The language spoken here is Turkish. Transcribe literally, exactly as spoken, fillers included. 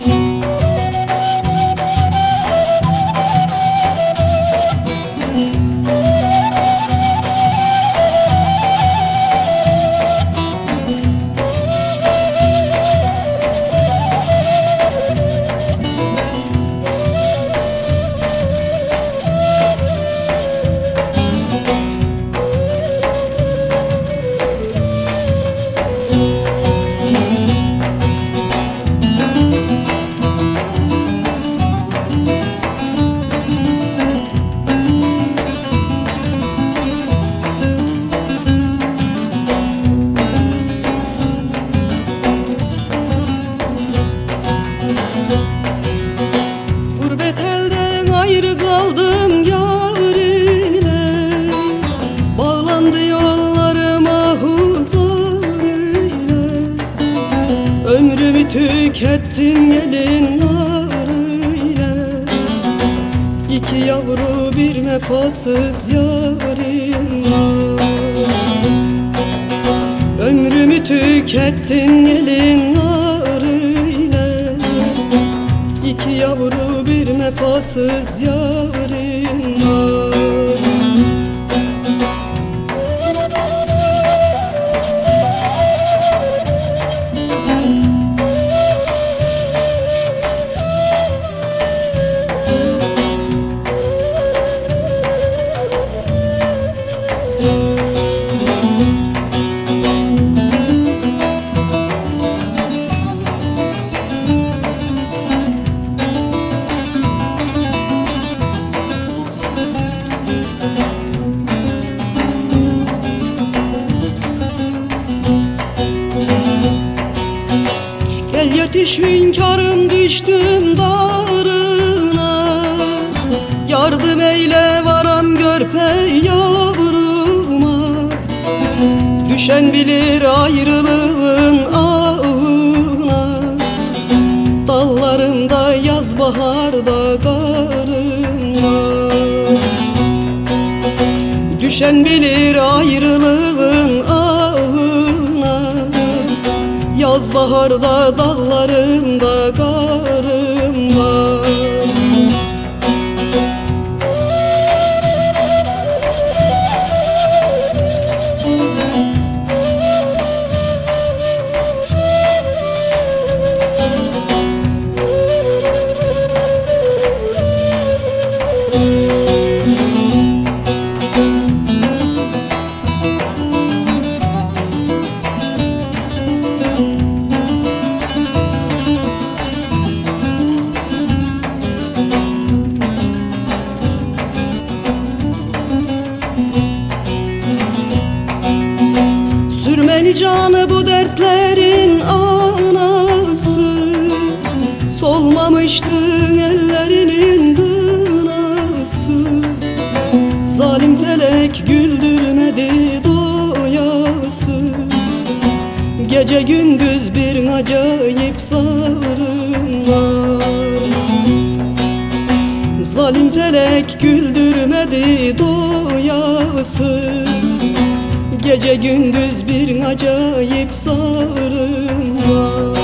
Gurbet elden ayrı kaldım yar ile, bağlandı yollarıma huzur ile. Ömrümü tükettim gelin nar ile, İki yavru bir vefasız yarim var. Ömrümü tükettim gelin nar ile, İki yavru bir vefasız yarim var. Gel yetiş hünkârım, düştüm darına, yardım eyle varam görpey yavruma. Düşen bilir ayrılığın ağına, dallarımda yaz baharda karım var. Düşen bilir ayrılığın ağına, yaz baharda dağlarımda karım var. Sürmeli canı bu dertlerin anası, solmamıştın ellerinin kınası. Zalim felek güldürmedi doyası, gece gündüz bir acayip zarım var. Zalim felek güldürmedi doyası, gece gündüz bir acayip zarım var.